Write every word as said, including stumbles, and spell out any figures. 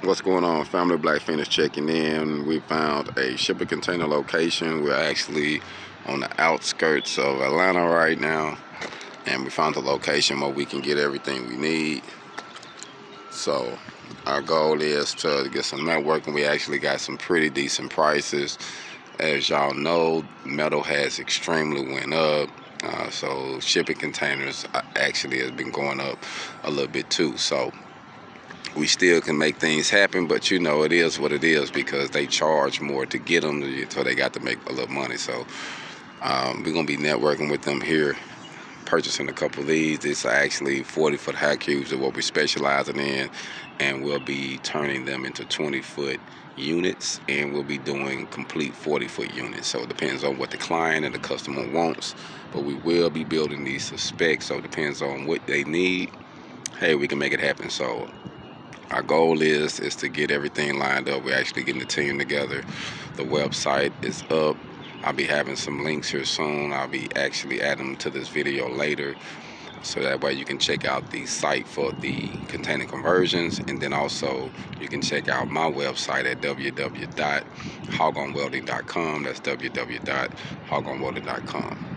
What's going on, family? Black Feniks checking in. We found a shipping container location. We're actually on the outskirts of Atlanta right now, and we found a location where we can get everything we need. So our goal is to get some networking. We actually got some pretty decent prices. As y'all know, metal has extremely went up, uh, so shipping containers actually has been going up a little bit too. So we still can make things happen, but you know, it is what it is because they charge more to get them, so they got to make a little money. So um, we're gonna be networking with them here, purchasing a couple of these. These are actually forty foot high cubes of what we're specializing in, and we'll be turning them into twenty foot units, and we'll be doing complete forty foot units. So it depends on what the client and the customer wants, but we will be building these to spec, so it depends on what they need. Hey, we can make it happen. So our goal is is to get everything lined up. We're actually getting the team together. The website is up. I'll be having some links here soon. I'll be actually adding them to this video later, so that way you can check out the site for the container conversions, and then also you can check out my website at w w w dot hogon welding dot com. That's w w w dot hogon welding dot com.